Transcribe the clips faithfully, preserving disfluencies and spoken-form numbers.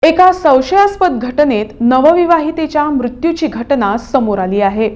एका संशयास्पद घटनेत नवविवाहितेच्या मृत्यूची घटना समोर आली आहे।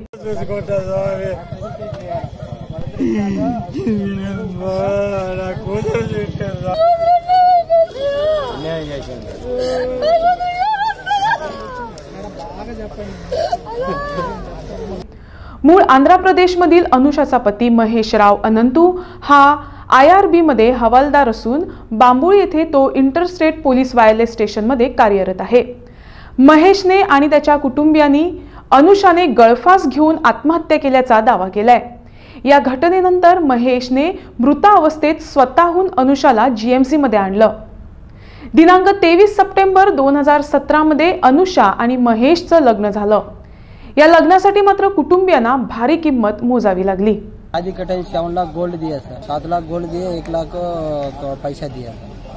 मूळ आंध्र प्रदेशमधील अनुषाचा पती महेश राव अनंतू हा आय आर बी मध्ये हवालदार असून बांबुळ येथे तो इंटरस्टेट पोलीस वायरलेस स्टेशन मध्ये कार्यरत आहे। महेशने आणि त्याच्या कुटुंबियांनी अनुषाने गळफास घेऊन आत्महत्या केल्याचा दावा केलाय। या घटनेनंतर महेशने मृतावस्थेत स्वतःहून अनुषाला जी एम सी मध्ये आणलं। दिनांक तेवीस सप्टेंबर दोन हजार सतरा मध्ये अनुषा आणि महेशचं लग्न झालं। या लग्नासाठी मात्र कुटुंबियांना भारी किंमत मोजावी लागली। शादी के टाइम सेवन लाख गोल्ड दिया सर, सात लाख गोल्ड दिए, एक लाख तो पैसा दिया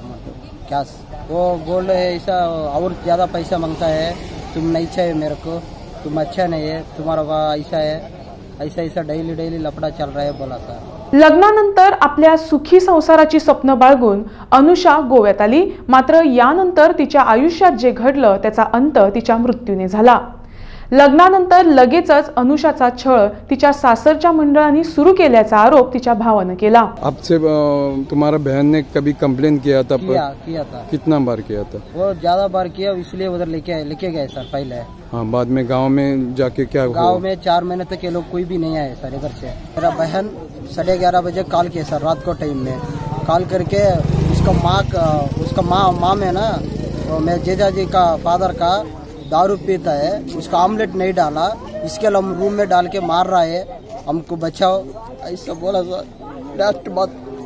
कैश। वो गोल्ड है ऐसा और ज्यादा पैसा मांगता है, तुम नहीं चाहिए मेरे को, तुम अच्छा नहीं है, तुम्हारा ऐसा है, ऐसा ऐसा डेली डेली लफड़ा चल रहा है बोला सर। लग्नानंतर आपल्या सुखी संसाराची स्वप्न बाळगून अनुषा गोव्यात आली, मात्र यानंतर तिच्या आयुष्यात जे घडलं त्याचा अंत तिच्या मृत्यूने झाला। लग्नानंतर लगेचच अनुषाचा छळ तिच्या सासरच्या मंडळांनी सुरू केल्याचा आरोप तिच्या भावाने केला। आपसे तुम्हारा बहन ने कभी कंप्लेन किया था? किया, किया था। कितना बार किया था? वो ज्यादा बार किया, इसलिए उधर लेके लेके गए सर पहले। हाँ, बाद में गांव में जाके क्या हुआ? गांव में चार महीने तक ये लोग कोई भी नहीं आए सर इधर से। मेरा बहन साढ़े ग्यारह बजे कॉल किया सर, रात को टाइम में कॉल करके उसका माँ उसका माँ माँ में ना तो मेरे जीजा जी का फादर का दारू पीता है, उसका ऑमलेट नहीं डाला, इसके लिए हम रूम में डाल के मार रहा है, हमको बचाओ ऐसा बोला सर। लास्ट बात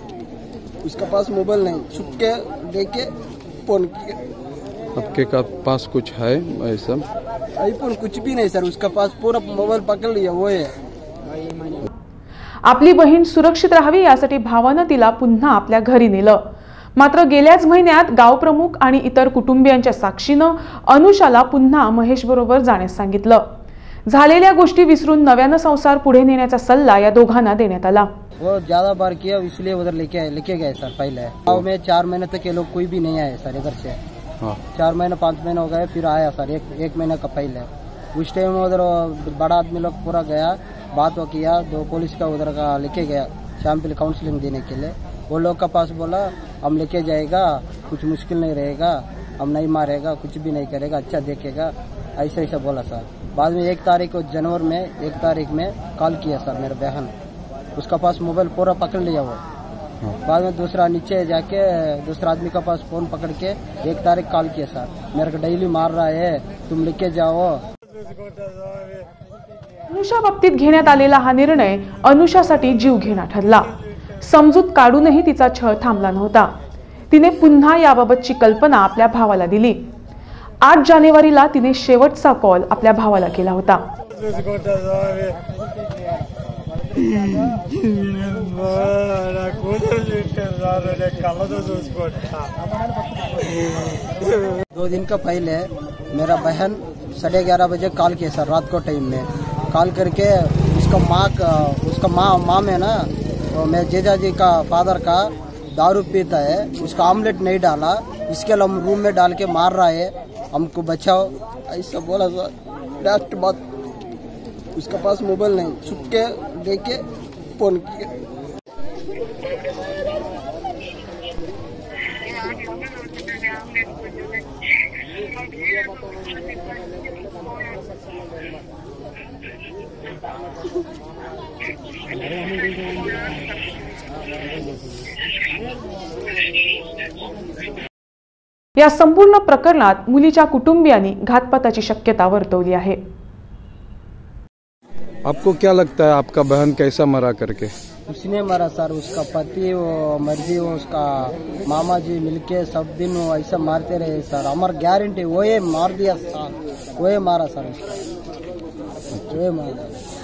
उसका पास मोबाइल नहीं, छुप के देके फोन किया। आपके का पास कुछ है ऐसा? आईफोन कुछ भी नहीं सर, उसका पास पूरा मोबाइल पकड़ लिया वो है। आपली बहीण सुरक्षित राहावी यासाठी भावानं तिला पुन्हा आपल्या घरी नेलं, मात्र गेल्याच महिन्यात गावप्रमुख आणि इतर कुटुंबियांच्या साक्षीनं अनुषाला पुन्हा महेश बरोबर जाण्यास सांगितलं। झालेल्या गोष्टी विसरून नव्यानं संसार पुढे नेण्याचा सल्ला या दोघांना देण्यात आला। वो ज्यादा बार किया, इसलिए उधर लेके लेके गए सर पहले। गाँव में चार महीने तक ये लोग कोई भी नहीं आए सर इधर से। हाँ। चार महीने पाँच महीने हो गए, फिर आया सर एक एक महीने का पहले। उस टाइम उधर बड़ा आदमी लोग पूरा गया, बात वो किया, दो पुलिस का उधर का लेके गया सैंपल काउंसलिंग देने के लिए। वो लोग का पास बोला हम लेके जाएगा, कुछ मुश्किल नहीं रहेगा, हम नहीं मारेगा, कुछ भी नहीं करेगा, अच्छा देखेगा, ऐसा ऐसा बोला सर। बाद में एक तारीख को जनवरी में एक तारीख में कॉल किया सर मेरा बहन, उसका पास मोबाइल पूरा पकड़ लिया वो। बाद में दूसरा नीचे जाके दूसरा आदमी का पास फोन पकड़ के एक तारीख कॉल किया सर, मेरे को डेली मार रहा है, तुम लेके जाओ। अनुषा बाबतीत घेण्यात आलेला हा निर्णय अनुषासाठी जीव घेणा ठरला। समजूत काढूनही तिचा छळ थांबला नव्हता। तिने पुन्हा याबाबतची कल्पना आपल्या भावाला दिली। आठ जानेवारीला तिने शेवटचा कॉल आपल्या भावाला केला होता। दो दिन का पहले मेरा बहन साढ़े ग्यारह बजे कॉल किया सर, रात को टाइम में कॉल करके उसका माँ उसका माँ माँ में ना तो मेरे जीजा जी का फादर का दारू पीता है, उसका ऑमलेट नहीं डाला, इसके लिए हम रूम में डाल के मार रहा है, हमको बचाओ ऐसा बोला सर। लास्ट बात उसका पास मोबाइल नहीं, छुप के देके फोन किया। या संपूर्ण प्रकरणात मुलीच्या कुटुंबियांनी घातपाताची शक्यता वर्तवली आहे। आपको क्या लगता है आपका बहन कैसा मरा करके? उसने मरा सर, उसका पति वो मर्जी वो उसका मामा जी मिलके सब दिन वो ऐसा मारते रहे सर, हमारा गारंटी वो ये मार दिया सर, वो ये मारा सर उसका, वो ये मारा।